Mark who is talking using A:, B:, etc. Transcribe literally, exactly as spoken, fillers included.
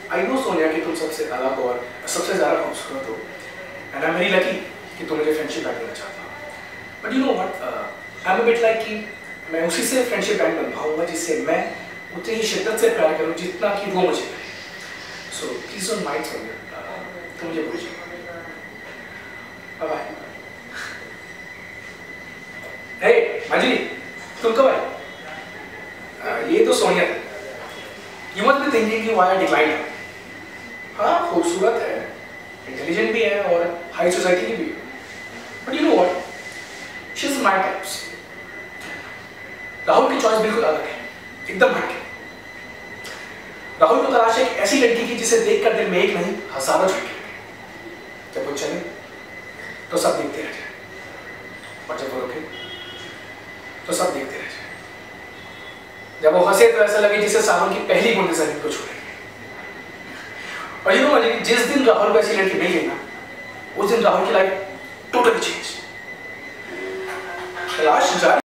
A: I know Sonia कि तुम सबसे अलग और सबसे ज़्यादा खूबसूरत हो, and I am very lucky कि तुम मुझे फ्रेंडशिप बैंड देना चाहता हो। But you know what, I am a bit like कि मैं उसी से फ्रेंडशिप बैंड बन पाऊंगा जिससे मैं उतनी ही शिद्दत से प्यार करूँ जितना कि वो मुझे करे। So please don't mind Sonia, तुम मुझे भूल जाओ। Bye bye. हे माजी, तुम कब आए? uh, ये तो सोनिया है। You must be thinking कि why I declined her. हाँ, खूबसूरत है, इंटेलिजेंट भी है और हाई सोसाइटी की भी है। But you know what? She's my types. Rahul की चॉइस बिल्कुल अलग है, एकदम हटके। राहुल को तलाश है एक ऐसी लड़की की जिसे देखकर दिल में एक नहीं हजारों झटके लगे। जब वो चले तो सब देखते रह जाए, और जब वो रुके तो सब देखते रह जाए। जब वो हंसे तो ऐसा लगे जिसे सावन की पहली बूंद जमीन को छू रही है। और यू नो, जिस दिन राहुल को ऐसी लड़की मिल गई ना, उस दिन राहुल की लाइफ टोटली चेंज। तलाश जारी